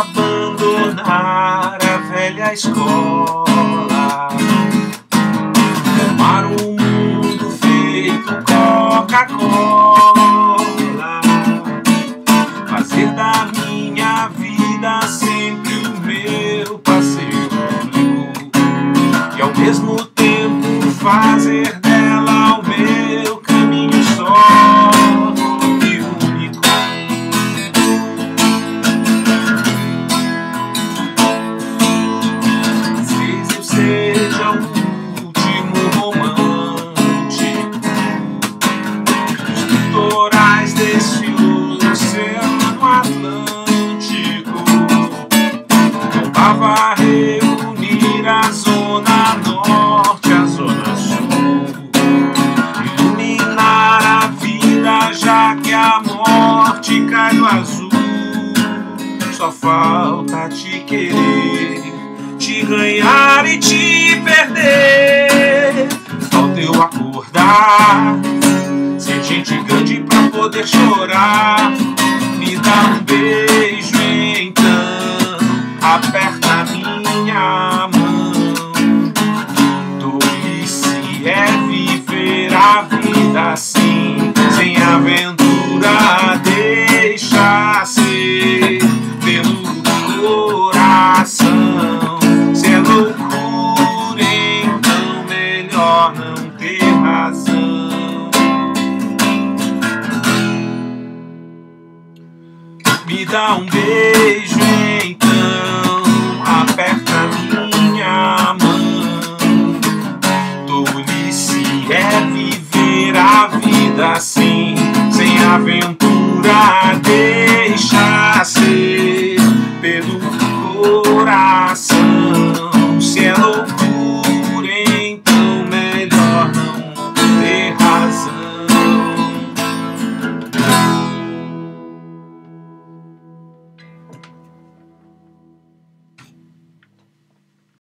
abandonar a velha escola, amar um mundo feito Coca-Cola, fazer da minha vida sempre o meu passeio público e ao mesmo tempo fazer dela o meu caminho só e único. Talvez eu seja o último romântico dos litorais desse oceano Atlântico. Tentava reunir a zona norte, a zona sul, iluminar a vida, já que a morte cai no azul. Só falta te querer, te ganhar e te perder. Falta eu acordar, ser gente grande pra poder chorar. Me dá um beijo então, aperta minha mão. Tolice é viver a vida assim, sem aventura, deixa ser pelo coração. Se é loucura, então melhor não ter razão. Me dá um beijo então, aperta minha mão. Tolice é viver a vida assim, sem aventura.